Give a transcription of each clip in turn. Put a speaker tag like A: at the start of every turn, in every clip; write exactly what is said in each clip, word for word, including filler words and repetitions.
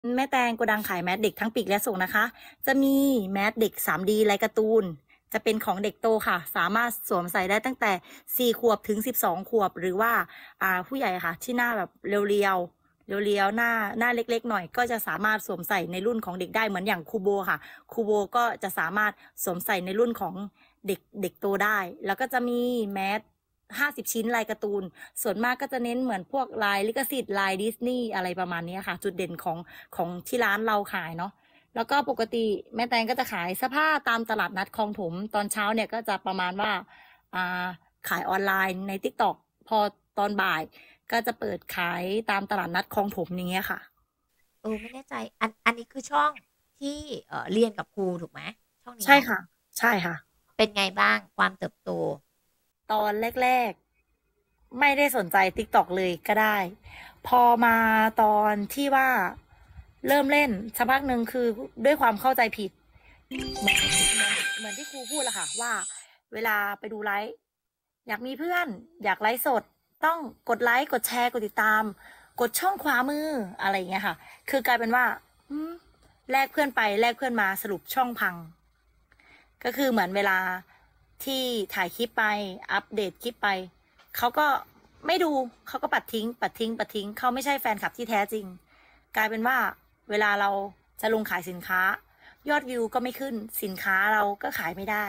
A: แม่แตงโกดังขายแมสเด็กทั้งปีกและส่งนะคะ จะมีแมสเด็ก ทรี ดี ลายการ์ตูน จะเป็นของเด็กโตค่ะ สามารถสวมใส่ได้ตั้งแต่ สี่ ขวบถึง สิบสอง ขวบ หรือว่าอ่าผู้ใหญ่ค่ะ ที่หน้าแบบเรียวๆ เรียวๆ หน้าหน้าเล็กๆ หน่อย ก็จะสามารถสวมใส่ในรุ่นของเด็กได้เหมือนอย่างคูโบค่ะ คูโบก็จะสามารถสวมใส่ในรุ่นของเด็กเด็กโตได้ แล้วก็จะมีแมส ห้าสิบ ชิ้นลายการ์ตูน ส่วนมากก็จะเน้นเหมือนพวกลายลิขสิทธิ์ลายดิสนีย์อะไรประมาณนี้ค่ะ จุดเด่นของของที่ร้านเราขายเนาะ แล้วก็ปกติแม่แตงก็จะขายเสื้อผ้าตามตลาดนัดคลองถม ตอนเช้าเนี่ยก็จะประมาณว่าอ่าขายออนไลน์ใน TikTok พอตอนบ่ายก็จะเปิดขายตามตลาดนัดคลองถมอย่างเงี้ยค่ะ
B: เออไม่แน่ใจอันอันนี้คือช่องที่เอ่อเรียนกับครูถูกไหมช่องนี้
A: ใช่
B: เนาะ
A: ค่ะ ใช่ค่ะ
B: เป็นไงบ้างความเติบโต
A: ตอนแรกๆไม่ได้สนใจ TikTok เลยก็ได้ พอมาตอนที่ว่าเริ่มเล่นสักพักหนึ่งคือด้วยความเข้าใจผิด เหมือนเหมือนเหมือนที่ครูพูดแหละค่ะว่าเวลาไปดูไลฟ์อยากมีเพื่อนอยากไลฟ์สดต้องกดไลค์กดแชร์กดติดตามกดช่องขวามืออะไรอย่างเงี้ยค่ะคือกลายเป็นว่าอืมแลกเพื่อนไปแลกเพื่อนมาสรุปช่องพังก็คือเหมือนเวลาที่ถ่ายคลิปไปอัปเดตคลิปไปเขาก็ไม่ดูเขาก็ปัดทิ้งปัดทิ้งปัดทิ้งเขาไม่ใช่แฟนคลับที่แท้จริงกลายเป็นว่าเวลาเราจะลงขายสินค้ายอดวิวก็ไม่ขึ้นสินค้าเราก็ขายไม่ได้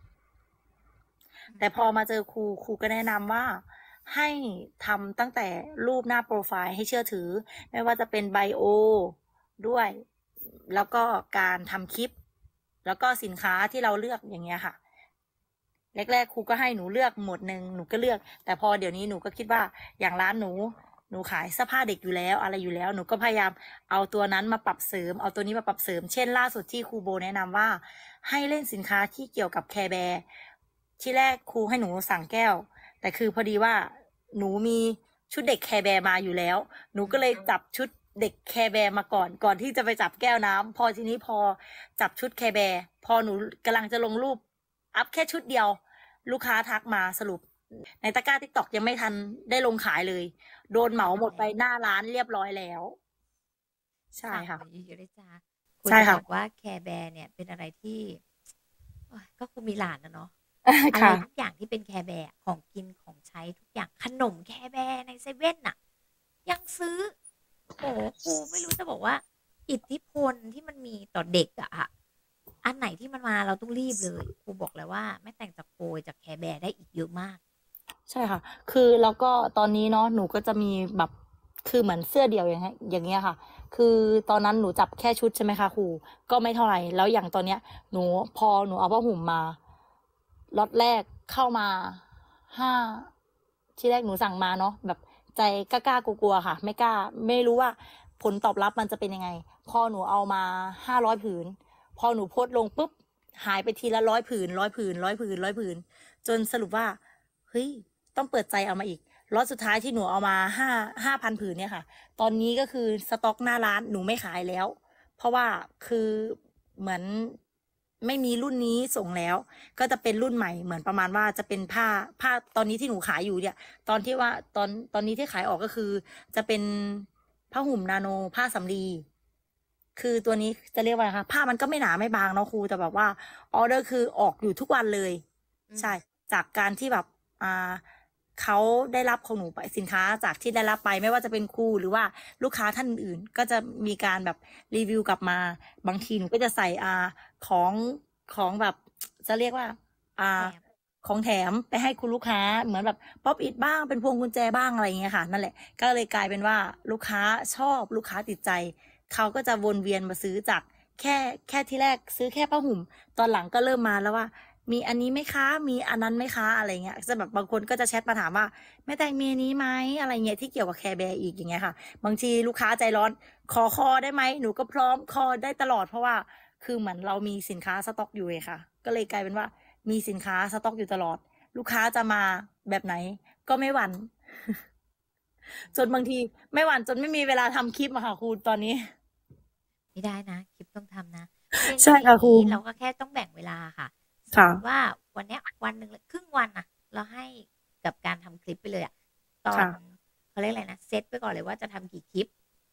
A: แต่พอมาเจอครูครูก็แนะนำว่าให้ทำตั้งแต่รูปหน้าโปรไฟล์ให้เชื่อถือไม่ว่าจะเป็นไบโอด้วยแล้วก็การทำคลิปแล้วก็สินค้าที่เราเลือกอย่างเงี้ยค่ะแรกๆครูก็ให้หนูเลือกหมวดหนึ่งหนูก็เลือกแต่พอเดี๋ยวนี้หนูก็คิดว่าอย่างร้านหนูหนูขายเสื้อผ้าเด็กอยู่แล้วอะไรอยู่แล้วหนูก็พยายามเอาตัวนั้นมาปรับเสริมเอาตัวนี้มาปรับเสริมเช่นล่าสุดที่ครูโบแนะนำว่าให้เล่นสินค้าที่เกี่ยวกับแคร์แบร์ที่แรกครูให้หนูสั่งแก้วแต่คือพอดีว่าหนูมีชุดเด็กแคร์แบร์มาอยู่แล้วหนูก็เลยจับชุดเด็กแคร์แบร์มาก่อนก่อนที่จะไปจับแก้วน้ำพอทีนี้พอจับชุดแคร์แบร์พอหนูกำลังจะลงรูปอัพแค่ชุดเดียวลูกค้าทักมาสรุปในตะกร้า TikTok ยังไม่ทันได้ลงขายเลยโดนเหมาหมดไปหน้าร้านเรียบร้อยแล้วใช่
B: สั่ง
A: ค่ะ
B: มาเยอะๆเลยจ้าครู
A: ใช่ค่ะ
B: จะบอกว่าแคร์แบร์เนี่ยเป็นอะไรที่โอ๊ยก็ครูมีหลานนะเนาะอะไร
A: ค่ะ
B: ทุกอย่างที่เป็นแคร์แบร์ของกินของใช้ทุกอย่างขนมแคร์แบร์ในเซเว่นน่ะยังซื้อโอ้โหครูไม่รู้จะบอกว่าอิทธิพลที่มันมีต่อเด็กอะอะอันไหนที่มันมาเราต้องรีบเลยครูบอกเลยว่าแม่แต่งจากโกยจากแคร์แบร์ได้อีกเยอะมาก
A: ใช่ค่ะ คือแล้วก็ตอนนี้เนาะหนูก็จะมีแบบคือเหมือนเสื้อเดี่ยวอย่างเงี้ยอย่างเงี้ยค่ะ คือตอนนั้นหนูจับแค่ชุดใช่ไหมคะครูก็ไม่เท่าไหร่แล้วอย่างตอนเนี้ยหนูพอหนูเอาผ้าห่มมาล็อตแรกเข้ามาห้าที่แรกหนูสั่งมาเนาะแบบใจกล้าๆกลัวๆค่ะไม่กล้าไม่รู้ว่าผลตอบรับมันจะเป็นยังไงพอหนูเอามาห้าร้อยผืนพอหนูโพสต์ลงปุ๊บหายไปทีละร้อยผืนร้อยผืนร้อยผืนร้อยผืนจนสรุปว่า เฮ้ยต้องเปิดใจเอามาอีกล็อตสุดท้ายที่หนูเอามาห้าห้าพันผืนเนี่ยค่ะตอนนี้ก็คือสต็อกหน้าร้านหนูไม่ขายแล้วเพราะว่าคือเหมือนไม่มีรุ่นนี้ส่งแล้วก็จะเป็นรุ่นใหม่เหมือนประมาณว่าจะเป็นผ้าผ้าตอนนี้ที่หนูขายอยู่เนี่ยตอนที่ว่าตอนตอนนี้ที่ขายออกก็คือจะเป็นผ้าห่มนาโนผ้าสำลีคือตัวนี้จะเรียกว่าอะไรคะผ้ามันก็ไม่หนาไม่บางเนาะครูแต่แบบว่าออเดอร์คือออกอยู่ทุกวันเลยใช่ จากการที่แบบอ่าเขาได้รับของหนูไปสินค้าจากที่ได้รับไปไม่ว่าจะเป็นครูหรือว่าลูกค้าท่านอื่นๆก็จะมีการแบบรีวิวกลับมาบางทีหนูก็จะใส่อ่าของของแบบจะเรียกว่าอ่า
B: แถม
A: ของแถมไปให้คุณลูกค้าเหมือนแบบป๊อปอิทบ้างเป็นพวงกุญแจบ้างอะไรอย่างเงี้ยค่ะนั่นแหละก็เลยกลายเป็นว่าลูกค้าชอบลูกค้าติดใจเขาก็จะวนเวียนมาซื้อจากแค่แค่ที่แรกซื้อแค่ผ้าห่มตอนหลังก็เริ่มมาแล้วว่า มีอันนี้ไหมคะ มีอันนั้นไหมคะอะไรเงี้ยจะแบบบางคนก็จะแชทมาถามว่าแม่แตงมีอันนี้ไหมอะไรเงี้ยที่เกี่ยวกับแคร์แบร์อีกอย่างเงี้ยค่ะบางทีลูกค้าใจร้อนขอคอได้ไหมหนูก็พร้อมคอได้ตลอดเพราะว่าคือเหมือนเรามีสินค้าสต็อกอยู่เลยค่ะก็เลยกลายเป็นว่ามีสินค้าสต็อกอยู่ตลอดลูกค้าจะมาแบบไหนก็ไม่หวั่นจนบางทีไม่หวั่นจนไม่มีเวลาทำคลิปอะค่ะครูตอนนี้
B: ไม่ได้นะคลิปต้องทำนะเพียง
A: ใช่
B: แต่อย่า
A: ค่ะครู
B: งนี้เราก็แค่ต้องแบ่งเวลาค่ะสม
A: ค่ะ
B: มติว่าวันเนี้ยวันหนึ่งเลยครึ่งวันน่ะเราให้กับการทำคลิปไปเลยอะตอน
A: ค่ะ
B: เขาเรียกอะไรนะเซตไปก่อนเลยว่าจะทำกี่คลิป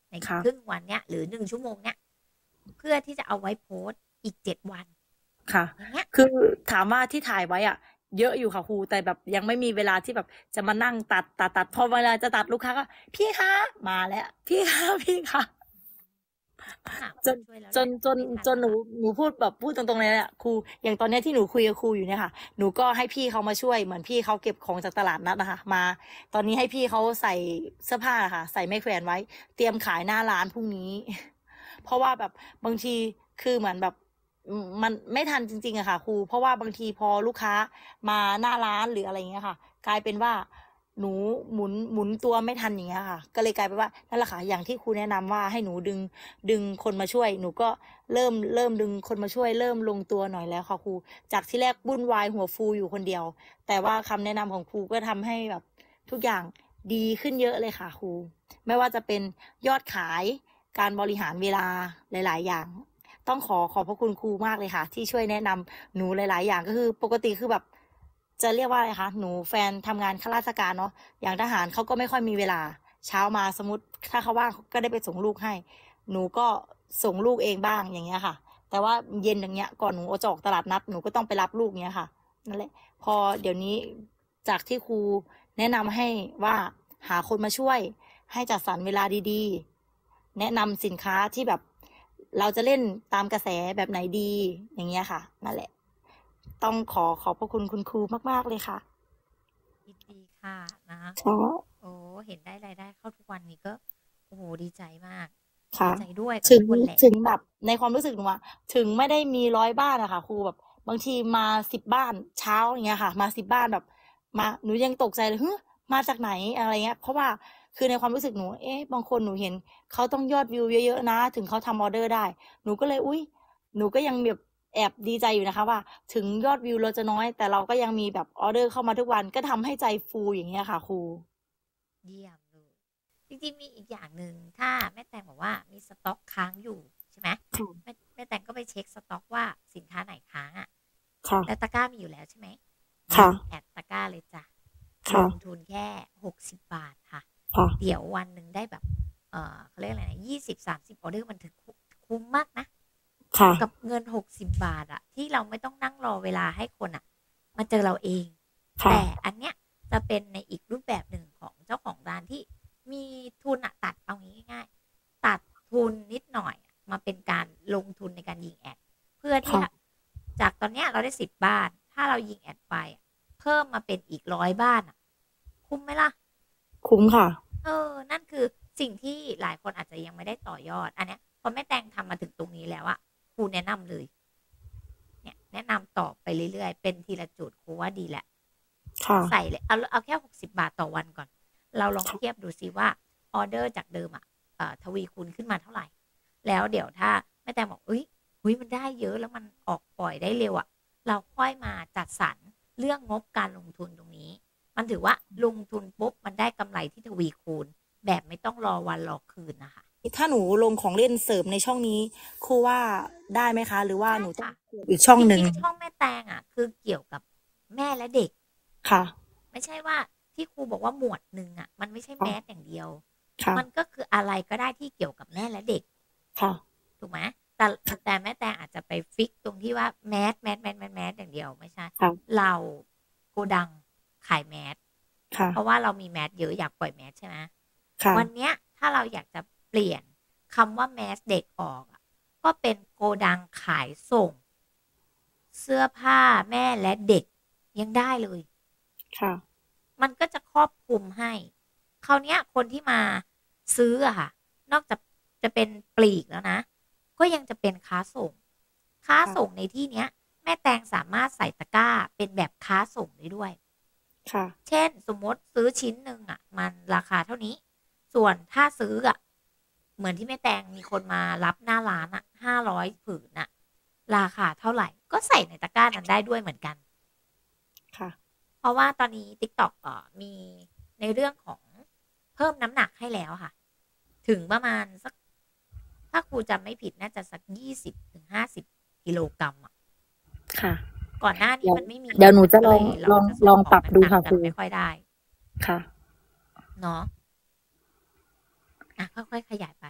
B: ใน
A: ค่ะ
B: ครึ่งวันเนี้ยหรือหนึ่งชั่วโมงเนี้ยเพื่อที่จะเอาไว้โพสต์อีกเจ็ดวัน
A: ค่ะ
B: อย่างเงี้ย
A: คือถามว่าที่ถ่ายไว้อะเยอะอยู่ค่ะครู แต่แบบยังไม่มีเวลาที่แบบจะมานั่งตัดตัดตัดพอเวลาจะตัดลูกค้าก็ พี่คะมาแล้ว พี่คะ พี่คะ
B: ต้องหาค
A: จ
B: น
A: น
B: ช่วยแล้ว
A: จ
B: แห
A: น
B: ละ
A: จน
B: ไม่ทัน
A: จน
B: แล้
A: หนู
B: วล่ะ
A: หนูพูดแบบพูดตรงๆเลยอะครู อย่างตอนเนี้ยที่หนูคุยกับครูอยู่เนี่ยค่ะ หนูก็ให้พี่เขามาช่วย เหมือนพี่เขาเก็บของจากตลาดนัดอะค่ะ มา ตอนนี้ให้พี่เขาใส่เสื้อผ้าอะค่ะ ใส่ไม้แขวนไว้ เตรียมขายหน้าร้านพรุ่งนี้ เพราะว่าแบบบางทีคือเหมือนแบบ อืม มันไม่ทันจริง ๆ อะค่ะครู เพราะว่าบางทีพอลูกค้ามาหน้าร้านหรืออะไรอย่างเงี้ยค่ะ กลายเป็นว่าหนูหมุน หมุนตัวไม่ทัน อย่างเงี้ยค่ะ ก็เลยกลายเป็นว่า นั่นแหละค่ะ อย่างที่ครูแนะนำว่าให้หนูดึง ดึงคนมาช่วย หนูก็เริ่ม เริ่มดึงคนมาช่วย เริ่มลงตัวหน่อยแล้วค่ะครู จากที่แรกวุ่นวายหัวฟูอยู่คนเดียว แต่ว่าคำแนะนำของครูก็ทำให้แบบทุกอย่างดีขึ้นเยอะเลยค่ะครู ไม่ว่าจะเป็นยอดขาย การบริหารเวลาหลาย ๆ อย่าง ต้องขอขอบพระคุณครูมากเลยค่ะ ที่ช่วยแนะนำหนูหลาย ๆ อย่าง ก็คือปกติคือแบบ จะเรียกว่าอะไรคะ หนูแฟนทำงานข้าราชการเนาะ อย่างทหารเขาก็ไม่ค่อยมีเวลา เช้ามาสมมุติถ้าเขาว่างก็ได้ไปส่งลูกให้ หนูก็ส่งลูกเองบ้าง อย่างเงี้ยค่ะ แต่ว่าเย็นอย่างเงี้ย ก่อนหนูจะออกตลาดนัด หนูก็ต้องไปรับลูก เงี้ยค่ะ นั่นแหละ พอเดี๋ยวนี้จากที่ครูแนะนำให้ว่าหาคนมาช่วย ให้จัดสรรเวลาดี ๆ แนะนำสินค้าที่แบบเราจะเล่นตามกระแสแบบไหนดี อย่างเงี้ยค่ะ นั่นแหละ ต้องขอขอบพระคุณคุณครูมาก ๆ เลยค่ะ
B: ยินดีค่ะนะ
A: ค่ะ
B: โอ้ เห็นได้รายได้เข้าทุกวันนี้ก็ โอ้โฮ ดีใจมาก
A: ค่ะ
B: ดีใจด้วยกับ
A: ถึ
B: ทุ
A: ง
B: กคนแหละ
A: ถึงแบบในความรู้สึกหนูอะ ถึงไม่ได้มี ร้อย บ้านอะค่ะครู แบบบางทีมา สิบ บ้าน เช้า อย่างเงี้ยค่ะ มา สิบ บ้านแบบมา หนูยังตกใจเลย ฮึ มาจากไหน อะไรเงี้ย เพราะว่าคือในความรู้สึกหนู เอ๊ะ บางคนหนูเห็นเขาต้องยอดวิวเยอะ ๆ นะ ถึงเขาทำออร์เดอร์ได้ หนูก็เลย อุ๊ย หนูก็ยังแบบแอบดีใจอยู่นะคะว่า ถึงยอดวิวเราจะน้อย แต่เราก็ยังมีแบบออร์เดอร์เข้ามาทุกวัน ก็ทำให้ใจฟู อย่างเงี้ยค่ะครู
B: เยี่ยมเลย จริง ๆ มีอีกอย่างหนึ่ง ถ้าแม่แตงบอกว่ามีสต๊อกค้างอยู่ ใช่ไหม
A: ค่ะ
B: แม่ แม่แตงก็ไปเช็กสต๊อกว่าสินค้าไหนค้างอะ
A: ค่ะ
B: แล้วตะกร้ามีอยู่แล้วใช่ไหม
A: ค่ะ
B: ยิง แอด ตะกร้าเลยจ้ะ
A: ค
B: ล่
A: ะ
B: งทุนแค่ หกสิบ บาทค่ะ
A: ค่ะ
B: เดี๋ยววันหนึ่งได้แบบ เอ่อ เขาเรียกอะไรนะ ยี่สิบสามสิบ ออร์เดอร์ มันถึง คุ คุ้มมากนะ
A: ค่ะ
B: กับเงิน หกสิบ บาทอะ ที่เราไม่ต้องนั่งรอเวลาให้คนน่ะมาเจอเราเอง
A: ค่
B: แต่
A: ะ
B: อันเนี้ยจะเป็นในอีกรูปแบบหนึ่งของเจ้าของร้านที่มีทุนอะ ตัด เอางี้ง่าย ๆ ตัดทุนนิดหน่อยมาเป็นการลงทุนในการยิงแอด เพื่อที่
A: ค่ะ
B: จะ จากตอนเนี้ยเราได้ สิบ บ้าน ถ้าเรายิงแอดไปอะเพิ่มมาเป็นอีก ร้อย บ้านอะ คุ้มไหมล่ะ?
A: คุ้มค่ะ
B: เออ นั่นคือสิ่งที่หลายคนอาจจะยังไม่ได้ต่อยอด อันเนี้ยพอแม่แตงทำมาถึงตรงนี้แล้วอะ ครูแนะนำเลย เนี่ย แนะนำต่อไปเรื่อย ๆ เป็นทีละจุด ครูว่าดีแล้ว
A: ค่ะ
B: ใส่เลย เอา เอาแค่ หกสิบ บาทต่อวันก่อน เราลอง
A: ค่ะ
B: เทียบดูซิว่าออร์เดอร์จากเดิมอะ เอ่อ ทวีคูณขึ้นมาเท่าไร แล้วเดี๋ยวถ้าแม่แตงบอก เฮ้ย เฮ้ย มันได้เยอะ แล้วมันออกปล่อยได้เร็วอะ เราค่อยมาจัดสรรเรื่องงบการลงทุนตรงนี้ มันถือว่าลงทุนปุ๊บ มันได้กำไรที่ทวีคูณ แบบไม่ต้องรอวันรอคืนน่ะค่ะ
A: ถ้าหนูลงของเล่นเสริมในช่องนี้ ครูว่าได้ไหมคะ? หรือว่า
B: ได้
A: หนูต้
B: ค
A: อง่
B: ะ
A: เปิดอีกช่อง
B: จ
A: หนึ่ง?
B: ริง ๆ ช่องแม่แตงอะ คือเกี่ยวกับแม่และเด็ก
A: ค่ะ
B: ไม่ใช่ว่า ที่ครูบอกว่าหมวดหนึ่งอะ มันไม่ใช่
A: ค่ะ
B: แมส อย่างเดียว
A: ค่ะ
B: มันก็คืออะไรก็ได้ที่เกี่ยวกับแม่และเด็ก
A: ค่ะ
B: ถูกไหม? แต่ แต่แม่แตงอาจจะไปฟิกซ์ตรงที่ว่า แมส แมส แมส แมส แมส อย่างเดียว ไม่ใช่
A: ค่ะ
B: เราโกดังขายแมส
A: ค่ะ
B: เพราะว่าเรามีแมสเยอะ อยากปล่อยแมส ใช่ไหม
A: ค่ะ
B: วันเนี้ยถ้าเราอยากจะเปลี่ยนคำว่าแมสเด็กออกอะ ก็เป็นโกดังขายส่ง เสื้อผ้าแม่และเด็ก ยังได้เลย
A: ค่ะ
B: มันก็จะครอบคลุมให้ คราวเนี้ยคนที่มาซื้ออะค่ะ นอกจากจะเป็นปลีกแล้วนะ ก็ยังจะเป็นค้าส่ง ค้า
A: ค่ะ
B: ส่งในที่เนี้ย แม่แตงสามารถใส่ตะกร้าเป็นแบบค้าส่งได้ด้วย
A: ค่ะ
B: เช่น สมมุติซื้อชิ้นหนึ่งอะมันราคาเท่านี้ ส่วนถ้าซื้ออะ เหมือนที่แม่แตงมีคนมารับหน้าร้านอะ ห้าร้อย ผืนน่ะ ราคาเท่าไร ก็ใส่ในตะกร้านั้นได้ด้วยเหมือนกัน
A: ค่ะ
B: เพราะว่าตอนนี้ TikTok เอ่อ มีในเรื่องของเพิ่มน้ำหนักให้แล้วค่ะ ถึงประมาณสัก ถ้าครูจำไม่ผิดน่าจะสัก ยี่สิบถึงห้าสิบ กิโลกรัมอะ
A: ค่ะ
B: ก่อนหน้า
A: เดี๋ยว
B: นี้มันไม่มี
A: เดี๋ยวหนูจะลอง
B: ก็เย
A: ลอง
B: เราจะส่
A: ลอง
B: ข
A: ปรับดู
B: ต่าง
A: ค่ะ
B: ๆ กั
A: คน รู
B: ไม่ค่อยได้
A: ค่ะ
B: เนาะ อะ ค่อย ๆ ขยายไป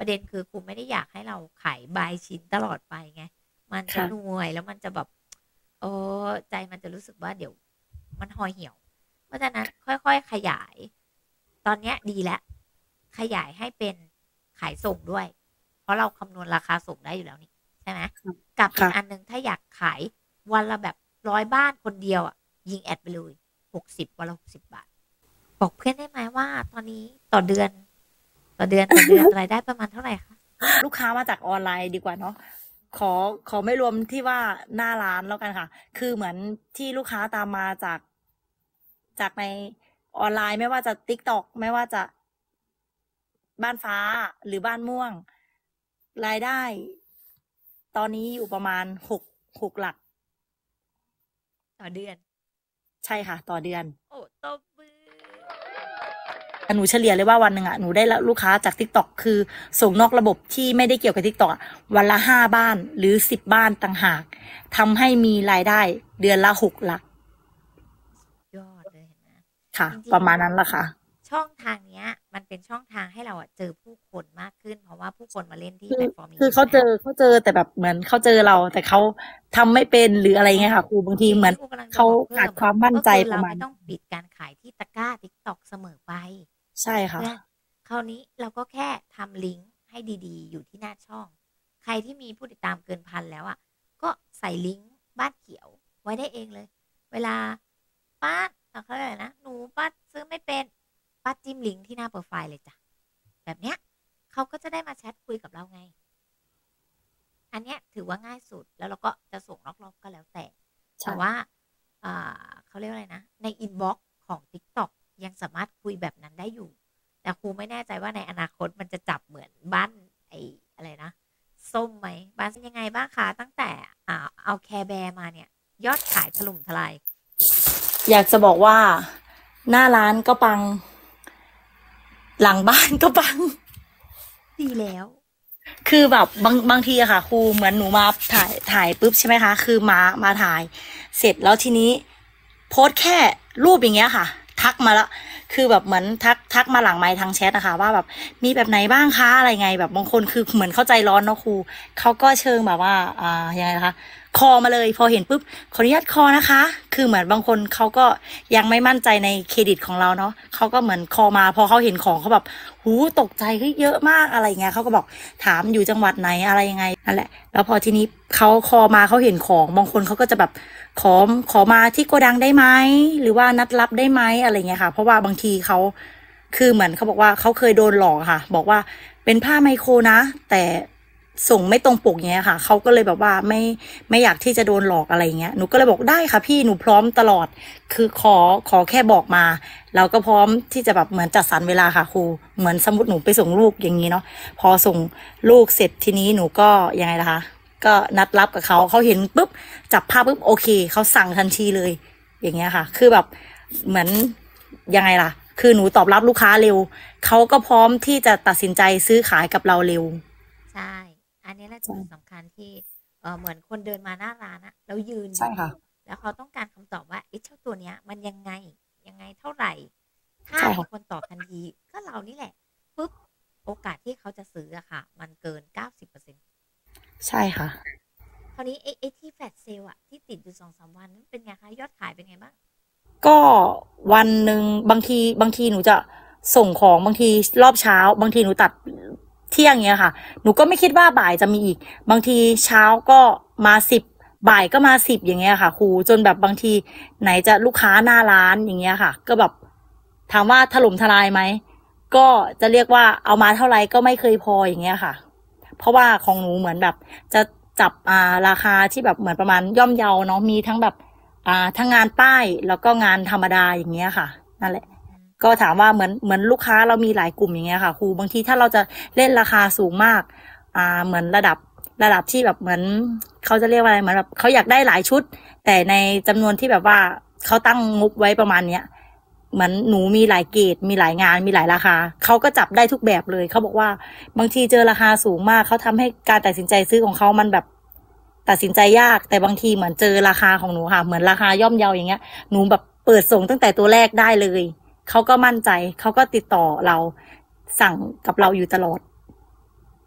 B: ประเด็นคือครูไม่ได้อยากให้เราขายบายชิ้นตลอดไปไงมันจะ
A: ค่ะ
B: เหนื่อยแล้วมันจะแบบเออใจมันจะรู้สึกว่าเดี๋ยวมันห่อเหี่ยว เพราะฉะนั้นค่อยๆขยาย ตอนเนี้ยดีแล้วขยายให้เป็นขายส่งด้วย เพราะเราคำนวณราคาส่งได้อยู่แล้วนี่ใช่ไหมกับอีก
A: ค่ะ
B: อันหนึ่งถ้าอยากขายวันละแบบร้อยบ้านคนเดียวอ่ะ ยิงแอดไปเลยหกสิบวันละหกสิบบาท บอกเพื่อนได้ไหมว่า ตอนนี้ต่อเดือน ต่อเดือนต่อเดือนรายได้ประมาณเท่าไหร่คะ
A: ลูกค้ามาจากออนไลน์ดีกว่าเนาะขอขอไม่รวมที่ว่าหน้าร้านแล้วกันค่ะ คือเหมือนที่ลูกค้าตามมาจาก จากในออนไลน์ไม่ว่าจะ TikTok ไม่ว่าจะบ้านฟ้าหรือบ้านม่วง รายได้ ตอนนี้อยู่ประมาณหกหกหลัก
B: ต่อเดือน
A: ใช่ค่ะ ต่อเดือน
B: โอ้ตบมือ
A: หนูเฉลี่ยเลยว่าวันหนึ่งอ่ะหนูได้ลูกค้าจาก TikTok คือส่งนอกระบบที่ไม่ได้เกี่ยวกับ TikTok อะวันละห้าบ้านหรือสิบบ้านต่างหากทำให้มีรายได้เดือนละหกหลัก
B: ยอดเลยเห็นไหม
A: ค่ะ
B: จริง
A: ประมาณนั้นแหละค่ะ
B: ๆ ช่องทางเนี้ย มันเป็นช่องทางให้เราอะเจอผู้คนมากขึ้น เพราะว่าผู้คนมาเล่นที่
A: คือ
B: แพลตฟอร์มนี้
A: คือ
B: เย
A: เขา
B: อะ
A: เจอเขาเจอแต่แบบเหมือนเขาเจอเรา แต่เขาทำไม่เป็นหรืออะไรเงี้ยค่ะครูบางที
B: สิ่ง
A: เหมือน
B: ที่ครูกำลังจะ
A: เขา
B: บอกเพิ่
A: ขาด
B: ม
A: ควา
B: อะ
A: มมั่น
B: ก็
A: ใจ
B: คือ
A: ป
B: เรา
A: ระมา
B: ไม่
A: ณ
B: ต้องปิดการขายที่ตะกร้า TikTok เสมอไป
A: ใช่ค่ะ
B: เพื่อน คราวนี้เราก็แค่ทำลิงก์ให้ดี ๆ อยู่ที่หน้าช่อง ใครที่มีผู้ติดตามเกินพันแล้วอะก็ใส่ลิงก์บ้านเขียวไว้ได้เองเลย เวลาป้าเอ่อเขาเรียกอะไรนะ หนูป้าซื้อไม่เป็น ป้าจิ้มลิงก์ที่หน้าโพรไฟล์เลยจ้ะ แบบเนี้ยเขาก็จะได้มาแชทคุยกับเราไง อันเนี้ยถือว่าง่ายสุด แล้วเราก็จะส่งนอกรอบก็แล้วแต่
A: ใช่
B: แต่ว่า อ่า เขาเรียกว่าอะไรนะ ในอินบ็อกซ์ของ TikTok ยังสามารถคุยแบบนั้นได้อยู่ แต่ครูไม่แน่ใจว่าในอนาคตมันจะจับเหมือนบ้านไอ้อะไรนะ ส้มไหม บ้านเป็นยังไงบ้างคะ ตั้งแต่ อ่า เอาแคร์แบร์มาเนี่ย ยอดขายถล่มทลาย
A: อยากจะบอกว่า หน้าร้านก็ปัง หลังบ้านก็ปัง
B: ดีแล้ว
A: คือแบบบางบางทีอะค่ะครูเหมือนหนูมาถ่ายถ่ายปุ๊บใช่ไหมคะ คือมามาถ่าย เสร็จแล้วทีนี้ โพสต์แค่รูปอย่างเงี้ยค่ะ ทักมาแล้ว คือแบบเหมือนทักทักมาหลังไมค์ทางแชทนะคะว่าแบบมีแบบไหนบ้างคะอะไรไงแบบบางคนคือเหมือนเข้าใจร้อนเนาะครูเขาก็เชิงแบบว่าอ่ายังไงนะคะคอมาเลยพอเห็นปุ๊บขออนุญาตคอนะคะ คือเหมือนบางคนเขาก็ยังไม่มั่นใจในเครดิตของเราเนาะเขาก็เหมือนคอมาพอเขาเห็นของเขาแบบหูตกใจเฮ้ยเยอะมากอะไรเงี้ยเขาก็บอกถามอยู่จังหวัดไหนอะไรยังไงนั่นแหละแล้วพอทีนี้เขาคอมาเขาเห็นของบางคนเขาก็จะแบบขอขอมาที่โกดังได้ไหมหรือว่านัดรับได้ไหมอะไรเงี้ยค่ะเพราะว่าบางทีเขาคือเหมือนเขาบอกว่าเขาเคยโดนหลอกค่ะบอกว่าเป็นผ้าไมโครนะแต่ส่งไม่ตรงปกเงี้ยค่ะเขาก็เลยแบบว่าไม่ไม่อยากที่จะโดนหลอกอะไรเงี้ยหนูก็เลยบอกได้ค่ะพี่หนูพร้อมตลอดคือขอขอแค่บอกมาเราก็พร้อมที่จะแบบเหมือนจัดสรรเวลาค่ะครูเหมือนสมมติหนูไปส่งลูกอย่างนี้เนาะพอส่งลูกเสร็จทีนี้หนูก็ยังไงล่ะคะก็นัดรับกับเขาเขาเห็นปุ๊บจับภาพปุ๊บโอเคเขาสั่งทันทีเลย อย่างเงี้ยค่ะ คือแบบเหมือนยังไงล่ะ คือหนูตอบรับลูกค้าเร็วเขาก็พร้อมที่จะตัดสินใจซื้อขายกับเราเร็ว
B: ใช่ อันนี้แหละจุดสำคัญที่เออเหมือนคนเดินมาหน้าร้านอะแล้วยืนอ
A: ใช่
B: ยู่
A: ค่ะ
B: แล้วเขาต้องการคำตอบว่าไอ้เจ้าตัวเนี้ย มันยังไงยังไงเท่าไหร่ ถ้า
A: ใช่
B: มี
A: ค่ะ
B: คนตอบทันทีก็เรานี่แหละปุ๊บโอกาสที่เขาจะซื้ออะค่ะ มันเกินเก้าสิบเปอร์เซ็นต์
A: ใช่ค่ะ
B: คราวนี้ไอ้ไอ้ที่แฟลชเซลอะที่ติดอยู่สองสามวันนั้นเป็นไงคะยอดขายเป็นไงบ้าง
A: ก็วันหนึ่งบางทีบางทีหนูจะส่งของบางทีรอบเช้า บางทีหนูตัดเที่ยงเงี้ยค่ะ หนูก็ไม่คิดว่าบ่ายจะมีอีก บางทีเช้าก็มาสิบบ่ายก็มาสิบอย่างเงี้ยค่ะครูจนแบบบางทีไหนจะลูกค้าหน้าร้านอย่างเงี้ยค่ะ ก็แบบถามว่าถล่มทลายไหมก็จะเรียกว่าเอามาเท่าไหร่ก็ไม่เคยพออย่างเงี้ยค่ะ เพราะว่าของหนูเหมือนแบบจะจับอ่าราคาที่แบบเหมือนประมาณย่อมเยาเนาะมีทั้งแบบอ่าทั้งงานป้ายแล้วก็งานธรรมดาอย่างเงี้ยค่ะนั่นแหละ ก็ถามว่าเหมือนเหมือนลูกค้าเรามีหลายกลุ่มอย่างเงี้ยค่ะครูบางทีถ้าเราจะเล่นราคาสูงมากอ่าเหมือนระดับระดับที่แบบเหมือนเขาจะเรียกว่าอะไรเหมือนแบบเขาอยากได้หลายชุด แต่ในจำนวนที่แบบว่าเขาตั้งงบไว้ประมาณเนี้ยเหมือนหนูมีหลายเกรดมีหลายงานมีหลายราคาเขาก็จับได้ทุกแบบเลยเขาบอกว่าบางทีเจอราคาสูงมากเขาทำให้การตัดสินใจซื้อของเขามันแบบตัดสินใจยากแต่บางทีเหมือนเจอราคาของหนูค่ะเหมือนราคาย่อมเยาอย่างเงี้ยหนูแบบเปิดส่งตั้งแต่ตัวแรกได้เลยเขาก็มั่นใจเขาก็ติดต่อเราสั่งกับเราอยู่ตลอด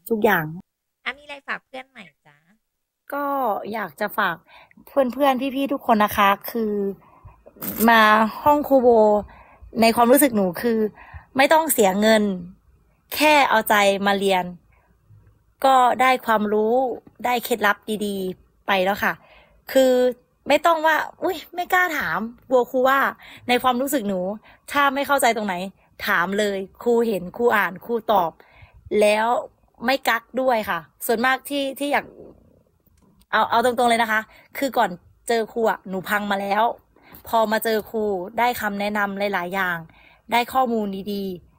A: ทุกอย่าง
B: อ่ะมีอะไรฝากเพื่อนใหม่จ๊ะ
A: ก็อยากจะฝากเพื่อนๆพี่ๆทุกคนนะคะ คือมาห้องครูโบในความรู้สึกหนูคือ ไม่ต้องเสียเงิน แค่เอาใจมาเรียน ก็ได้ความรู้ได้เคล็ดลับดีๆ ไปแล้วค่ะ คือไม่ต้องว่า อุ้ยไม่กล้าถามกลัวครูว่า ในความรู้สึกหนู ถ้าไม่เข้าใจตรงไหน ถามเลยครูเห็นครูอ่านครูตอบ แล้วไม่กักด้วยค่ะ ส่วนมากที่ที่อยาก เอาเอาตรงๆเลยนะคะ คือก่อนเจอครูอ่ะหนูพังมาแล้ว พอมาเจอครูได้คำแนะนำหลายๆอย่าง ได้ข้อมูลดี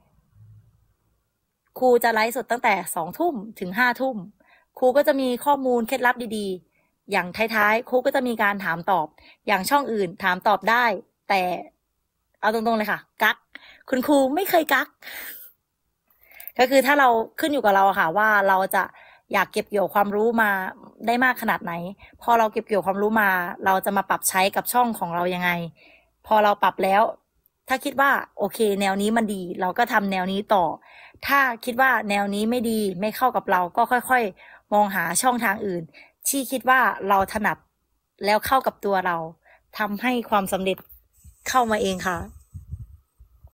A: ๆ ครูจะไลฟ์สดตั้งแต่สองทุ่มถึงห้าทุ่ม ครูก็จะมีข้อมูลเคล็ดลับดีๆ อย่างท้ายๆ ครูก็จะมีการถามตอบ อย่างช่องอื่นถามตอบได้ แต่เอาตรงๆเลยค่ะ กัก คุณครูไม่เคยกัก ก็คือถ้าเราขึ้นอยู่กับเราค่ะ ว่าเราจะอยากเก็บเกี่ยวความรู้มาได้มากขนาดไหน พอเราเก็บเกี่ยวความรู้มา เราจะมาปรับใช้กับช่องของเรายังไง พอเราปรับแล้ว ถ้าคิดว่าโอเค แนวนี้มันดี เราก็ทำแนวนี้ต่อ ถ้าคิดว่าแนวนี้ไม่ดีไม่เข้ากับเราก็ค่อยๆ มองหาช่องทางอื่น ที่คิดว่าเราถนัดแล้วเข้ากับตัวเราทำให้ความสำเร็จเข้ามาเองค่ะ